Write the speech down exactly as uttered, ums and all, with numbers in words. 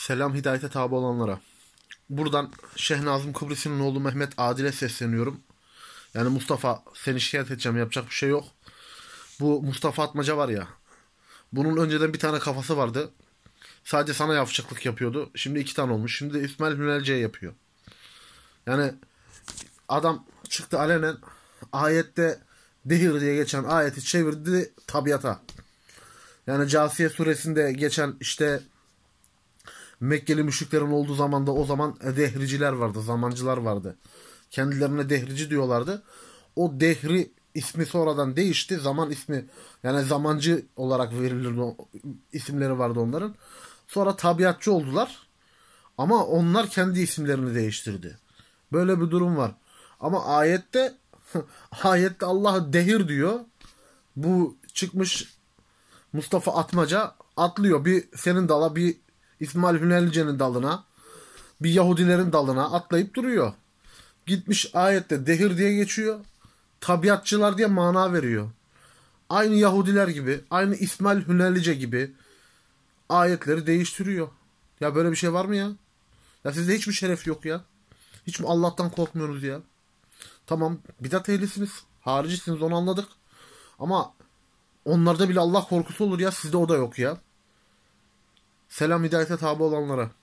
Selam hidayete tabi olanlara. Buradan Şeyh Nazım Kıbrıs'ın oğlu Mehmet Adil'e sesleniyorum. Yani Mustafa, seni şikayet edeceğim, yapacak bir şey yok. Bu Mustafa Atmaca var ya. Bunun önceden bir tane kafası vardı. Sadece sana yavşaklık yapıyordu. Şimdi iki tane olmuş. Şimdi de İsmail Hünelce'ye yapıyor. Yani adam çıktı alenen ayette dehir diye geçen ayeti çevirdi tabiata. Yani Câsiye suresinde geçen işte Mekkeli müşriklerin olduğu zamanda o zaman dehriciler vardı, zamancılar vardı. Kendilerine dehrici diyorlardı. O dehri ismi sonradan değişti. Zaman ismi, yani zamancı olarak verilirdi, isimleri vardı onların. Sonra tabiatçı oldular. Ama onlar kendi isimlerini değiştirdi. Böyle bir durum var. Ama ayette ayette Allah dehir diyor. Bu çıkmış Mustafa Atmaca atlıyor. Bir senin dala, bir İsmail Hünellice'nin dalına, bir Yahudilerin dalına atlayıp duruyor. Gitmiş ayette dehir diye geçiyor. Tabiatçılar diye mana veriyor. Aynı Yahudiler gibi, aynı İsmail Hünellice gibi ayetleri değiştiriyor. Ya böyle bir şey var mı ya? Ya sizde hiç mi şeref yok ya? Hiç mi Allah'tan korkmuyorsunuz ya? Tamam, bidat ehlisiniz. Haricisiniz, onu anladık. Ama onlarda bile Allah korkusu olur ya. Sizde o da yok ya. Selam hidayete tabi olanlara.